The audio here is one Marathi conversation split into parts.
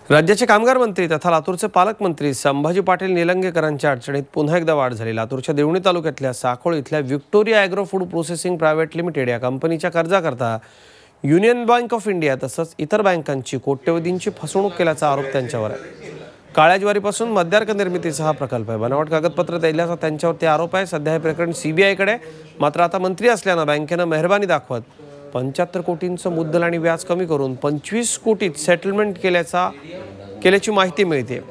राज्याचे कामगार मंत्री तथा लातूरचे पालकमंत्री संभाजी पाटील निलंगेकरांच्या अडचणीत पुन्हा एकदा वाढ झाली। लातूरच्या देवणी तालुक्यातल्या साकोळ इथल्या Victoria agro food processing private limited या कंपनीच्या कर्जाकरता युनियन बँक ऑफ इंडिया तसंच इतर बँकांची कोट्यवधींची फसवणूक केल्याचा आरोप त्यांच्यावर आहे। काळ्या ज्वारीपासून मद्यार्क निर्मितीचा हा प्रकल्प आहे। बनावट कागदपत्र दिल्याचा त्यांच्यावरती आरोप आहे। सध्या हे प्रकरण सीबीआयकडे, मात्र आता मंत्री असल्यानं बँकेनं मेहरबानी दाखवत 75 कोटींचं मुद्दल आणि व्याज कमी करून 25 कोटीत सेटलमेंट केल्याची माहिती मिळते।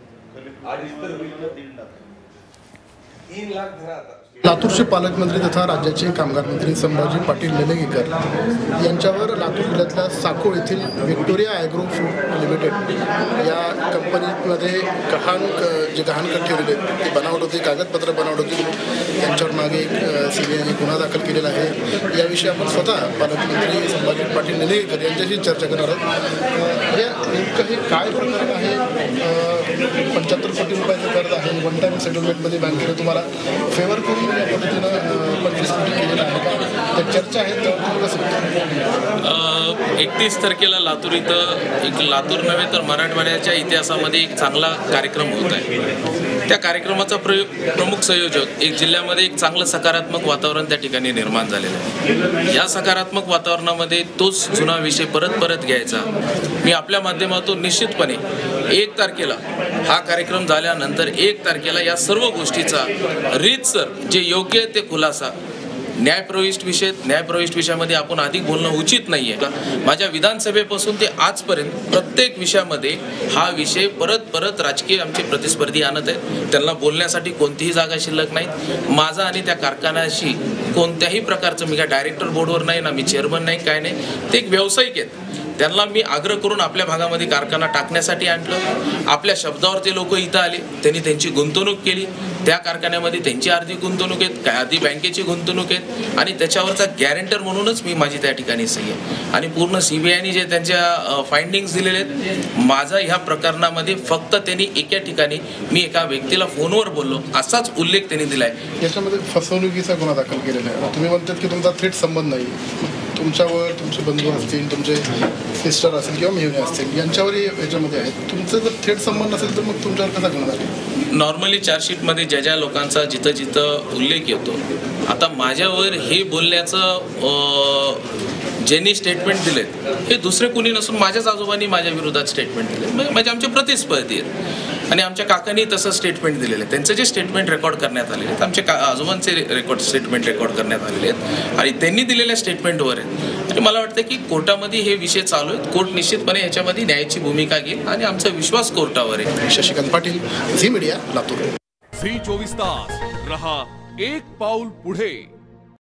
लातूरचे पालकमंत्री तथा राज्याचे कामगार मंत्री संभाजी पाटील निलंगेकर यांच्यावर लातूर जिल्ह्यातल्या साकोळ येथील व्हिक्टोरिया ॲग्रो फूड लिमिटेड या कंपनीमध्ये जे गहाणखत ठेवलेले ते बनावट होते, कागदपत्र बनावट होती, त्यांच्यावर मागे एक सीबीआयने गुन्हा दाखल केलेला आहे। याविषयी आपण स्वतः पालकमंत्री संभाजी पाटील निलंगेकर यांच्याशी चर्चा करणार आहोत। हे नेमकं हे काय प्रकरण आहे? 75 कोटी रुपयाचं कर्ज आहे, वन टाईम सेटलमेंटमध्ये बँकेने तुम्हाला फेवर करून या पद्धतीनं 25 कोटी केलेलं आहे का? त्या चर्चा आहेत तर कसं? 31 तारखेला लातूर इथं एक लातूर नव्हे तर मराठवाड्याच्या इतिहासामध्ये एक चांगला कार्यक्रम होत आहे। त्या कार्यक्रमाचा प्रमुख संयोजक एक जिल्ह्यामध्ये एक चांगलं सकारात्मक वातावरण त्या ठिकाणी निर्माण झालेलं आहे। या सकारात्मक वातावरणामध्ये तोच जुना विषय परत घ्यायचा मी आपल्या माध्यमातून निश्चितपणे 1 तारखेला हा कार्यक्रम झाल्यानंतर 1 तारखेला या सर्व गोष्टीचा रीतसर जे योग्य ते खुलासा न्यायप्रविष्ट विषयामध्ये आपण अधिक बोलणं उचित नाही आहे। माझ्या विधानसभेपासून ते आजपर्यंत प्रत्येक विषयामध्ये हा विषय परत राजकीय आमचे प्रतिस्पर्धी आणत आहेत। त्यांना बोलण्यासाठी कोणतीही जागा शिल्लक नाही। माझा आणि त्या कारखान्याशी कोणत्याही प्रकारचं, मी काय डायरेक्टर बोर्डवर नाही ना, मी चेअरमन नाही, काय नाही, ते एक व्यावसायिक आहेत। त्यांना मी आग्रह करून आपल्या भागामध्ये कारखाना टाकण्यासाठी आणलं। आपल्या शब्दावर ते लोक इथं आले, त्यांनी त्यांची गुंतवणूक केली। त्या कारखान्यामध्ये त्यांची आर्थिक गुंतवणूक आहेत, काय आधी बँकेची गुंतवणूक आहेत आणि त्याच्यावरचा गॅरंटर म्हणूनच मी माझी त्या ठिकाणी सही आहे। आणि पूर्ण सीबीआयने जे त्यांच्या फाइंडिंग्स दिलेले आहेत, माझा ह्या प्रकरणामध्ये फक्त त्यांनी एका ठिकाणी मी एका व्यक्तीला फोनवर बोललो असाच उल्लेख त्यांनी दिलाय। याच्यामध्ये फसवणुकीचा गुन्हा दाखल केलेला आहे। तुम्ही म्हणतात की तुमचा थेट संबंध नाही, तुमच्यावर तुमचे बंधू असतील, तुमचे सिस्टर असतील किंवा मेहुणे असतील, यांच्यावरही याच्यामध्ये आहेत। तुमचं जर थेट संबंध असेल तर मग तुमच्यावर कसा गुन्हा झाला? नॉर्मली चार्जशीटमध्ये ज्या लोकांचा जिथं उल्लेख येतो, आता माझ्यावर हे बोलण्याचं ज्यांनी स्टेटमेंट दिलेत हे दुसरे कुणी नसून माझ्याच आजोबांनी माझ्या विरोधात स्टेटमेंट दिले। म्हणजे आमचे प्रतिस्पर्धी आहेत आणि आमच्या काकांनी तसं स्टेटमेंट दिलेलं आहे। त्यांचं जे स्टेटमेंट रेकॉर्ड करण्यात आलेले आहेत, आमच्या आजोबांचे स्टेटमेंट रेकॉर्ड करण्यात आलेले आहेत आणि त्यांनी दिलेल्या स्टेटमेंटवर आहेत। आणि मला वाटतं की कोर्टामध्ये हे विषय चालू आहेत। कोर्ट निश्चितपणे याच्यामध्ये न्यायाची भूमिका घेईल आणि आमचा विश्वास कोर्टावर आहे। शशिकांत पाटील, झी मीडिया, लातूर। झी 24 तास रहा एक पाऊल पुढे।